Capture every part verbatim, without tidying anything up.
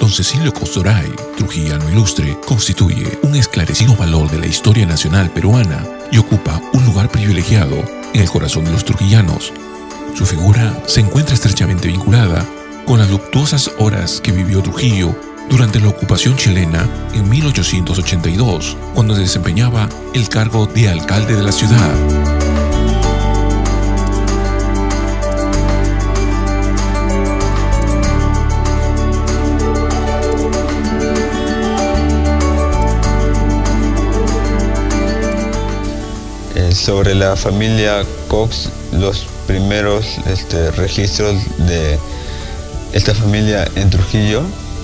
Don Cecilio Cox Doray, trujillano ilustre, constituye un esclarecido valor de la historia nacional peruana y ocupa un lugar privilegiado en el corazón de los trujillanos. Su figura se encuentra estrechamente vinculada con las luctuosas horas que vivió Trujillo durante la ocupación chilena en mil ochocientos ochenta y dos, cuando desempeñaba el cargo de alcalde de la ciudad. Sobre la familia Cox, los primeros este, registros de esta familia en Trujillo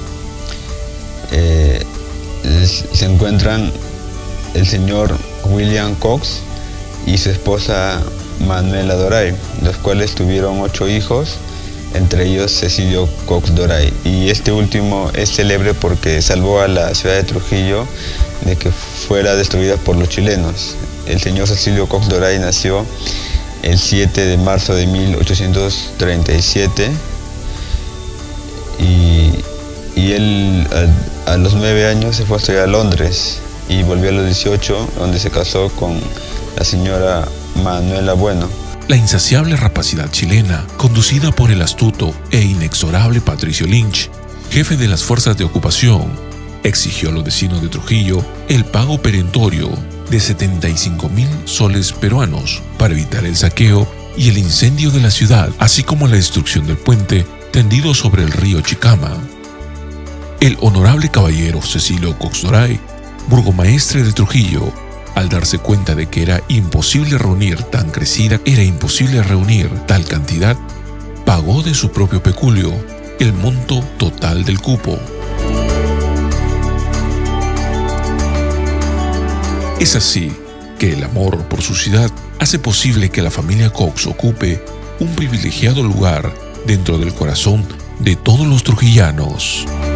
eh, se encuentran el señor William Cox y su esposa Manuela Doray, los cuales tuvieron ocho hijos, entre ellos Cecilio Cox Doray. Y este último es célebre porque salvó a la ciudad de Trujillo de que fuera destruida por los chilenos. El señor Cecilio Cox Doray nació el siete de marzo de mil ochocientos treinta y siete y, y él a, a los nueve años se fue a estudiar a Londres y volvió a los dieciocho, donde se casó con la señora Manuela Bueno. La insaciable rapacidad chilena, conducida por el astuto e inexorable Patricio Lynch, jefe de las fuerzas de ocupación, exigió a los vecinos de Trujillo el pago perentorio de setenta y cinco mil soles peruanos para evitar el saqueo y el incendio de la ciudad, así como la destrucción del puente tendido sobre el río Chicama. El honorable caballero Cecilio Cox Doray, burgomaestre de Trujillo, al darse cuenta de que era imposible reunir tan crecida, era imposible reunir tal cantidad, pagó de su propio peculio el monto total del cupo. Es así que el amor por su ciudad hace posible que la familia Cox ocupe un privilegiado lugar dentro del corazón de todos los trujillanos.